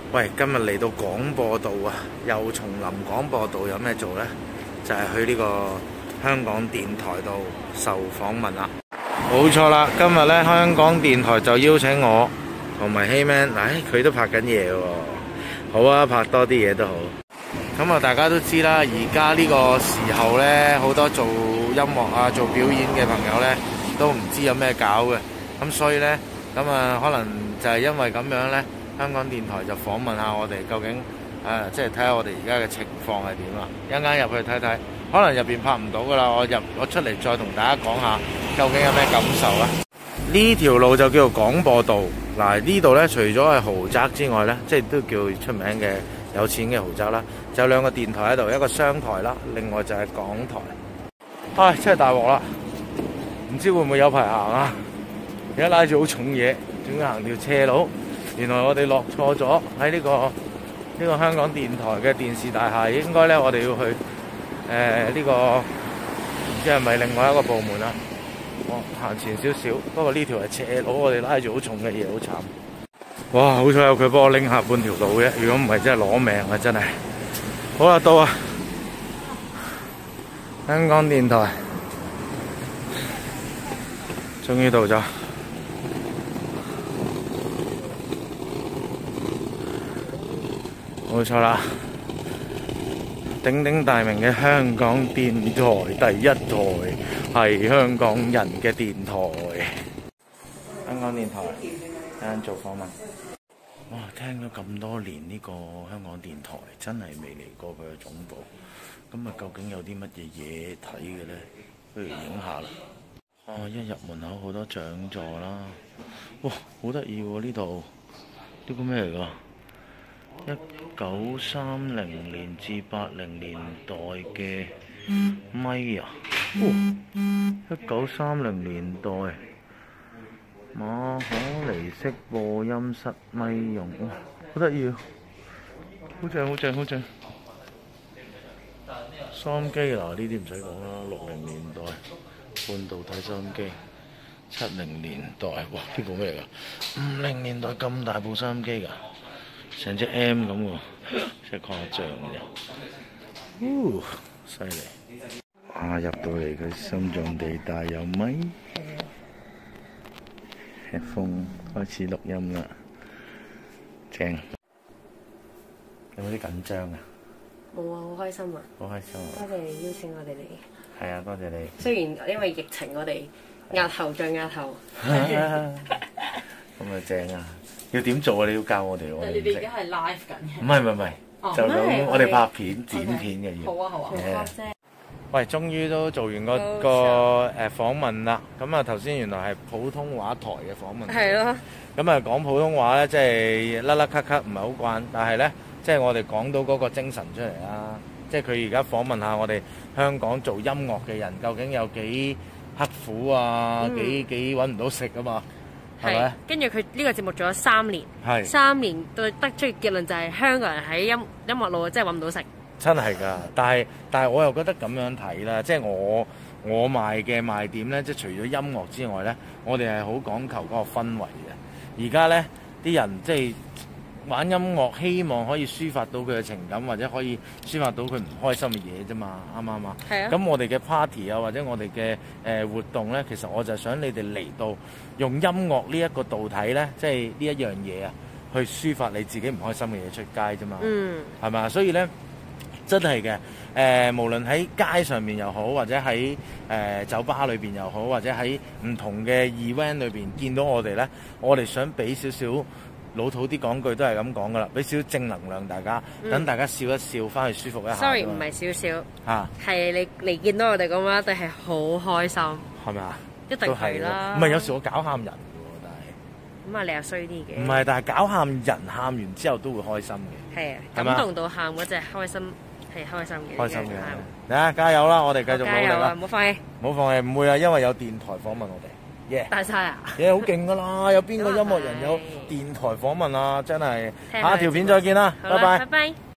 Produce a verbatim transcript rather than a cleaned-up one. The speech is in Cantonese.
喂，今日嚟到廣播道啊，又叢林廣播道有咩做呢？就係、是、去呢個香港電台度受訪問啦。冇錯啦，今日呢，香港電台就邀請我同埋希 man， 唉，佢都拍緊嘢喎。好啊，拍多啲嘢都好。咁啊，大家都知啦，而家呢個時候呢，好多做音樂啊、做表演嘅朋友呢，都唔知有咩搞嘅。咁所以呢，咁啊，可能就係因為咁樣呢。香港電台就訪問下我哋究竟誒，即係睇下我哋而家嘅情況係點啦。一陣間入去睇睇，可能入邊拍唔到噶啦。我入我出嚟再同大家講下究竟有咩感受啦。呢條路就叫做廣播道。嗱，呢度呢，除咗係豪宅之外呢，即係都叫出名嘅有錢嘅豪宅啦。就有兩個電台喺度，一個商台啦，另外就係港台。唉，真係大鑊啦！唔知會唔會有排行啊？而家拉住好重嘢，仲要行條斜路。原來我哋落錯咗喺呢個呢、呢個香港電台嘅電視大廈，應該咧我哋要去誒呢、呃呢個唔知係咪另外一個部門啦？我行前少少，不過呢條係斜路，我哋拉住好重嘅嘢，好慘！哇，好彩有佢幫我拎下半條路嘅，如果唔係真係攞命啊！真係。好啦，到啊！香港電台終於到咗。冇錯啦，鼎鼎大名嘅香港電台第一台係香港人嘅電台。香港電台啱啱做訪問。哇，聽咗咁多年呢個香港電台，真係未嚟過佢嘅總部。咁啊，究竟有啲乜嘢嘢睇嘅咧？不如影下啦。哦，一入門口好多獎座啦。哇，好得意喎！呢度呢個咩嚟㗎？一九三零年至八零年代嘅咪啊！一九三零年代馬可尼式播音室咪用，哇，好得意啊！好正好正好正！收音機嗱，呢啲唔使講啦，六零年代半導體收音機，七零年代哇，呢個咩嚟㗎？五零年代咁大部收音機㗎？成隻 M 咁喎，真係誇張嘅。嗚，犀利！啊，入到嚟佢心臟地帶有咪 headphone 開始錄音啦，正。有冇啲緊張啊？ 冇啊，好開心啊！ 好開心啊！ 多謝邀請我哋嚟。 係啊，多謝你。 雖然因為疫情，我哋押後再押後。 咁啊正啊！要點做啊？你要教我哋喎。 你哋而家係 live 緊嘅。 唔係唔係唔係，就咁我哋拍片剪片嘅要。 好啊好啊。好啊啫。 喂，終於都做完個個誒訪問啦。咁啊頭先原來係普通話台嘅訪問。 係咯。 咁啊講普通話咧，即係甩甩咳咳唔係好慣，但係咧即係我哋講到嗰個精神出嚟啦。即係佢而家訪問下我哋香港做音樂嘅人，究竟有幾刻苦啊？ 嗯、 幾幾揾唔到食啊嘛？係咪？ 跟住佢呢個節目做咗三年， 係三年對得出嘅結論就係香港人喺音音樂路真係揾唔到食。真係㗎，但係但係我又覺得咁樣睇啦，即係我我賣嘅賣點咧，即係除咗音樂之外咧，我哋係好講求嗰個氛圍嘅。而家咧啲人即係玩音樂，希望可以抒發到佢嘅情感，或者可以抒發到佢唔開心嘅嘢啫嘛，啱唔啱啊？係啊。咁我哋嘅 party 啊，或者我哋嘅誒活動咧，其實我就想你哋嚟到用音樂呢一個導體咧，即係呢一樣嘢啊，去抒發你自己唔開心嘅嘢出街啫嘛。嗯。係嘛？所以咧，真係嘅誒，無論喺街上面又好，或者喺誒、呃、酒吧裏邊又好，或者喺唔同嘅 event 裏邊見到我哋咧，我哋想俾少少。老土啲講句都係咁講噶啦，俾少少正能量大家，等、嗯、大家笑一笑，翻去舒服一下。Sorry， 唔係少少嚇，係你嚟見到我哋咁樣，一定係好開心。係咪啊？一定係啦。唔係有時我搞喊人嘅喎，但係咁啊，你又衰啲嘅。唔係，但係搞喊人，喊完之後都會開心嘅。係啊，感動到喊嗰隻開心係開心嘅。開心嘅。嚟啊，加油啦！我哋繼續努力啦。加油啊！唔好放棄。唔好放棄，唔會啊，因為有電台訪問我哋。Yeah. 大晒啊！嘢好勁噶啦，有邊個音樂人有電台訪問啊？真係，下條片再見啦，拜拜。拜拜。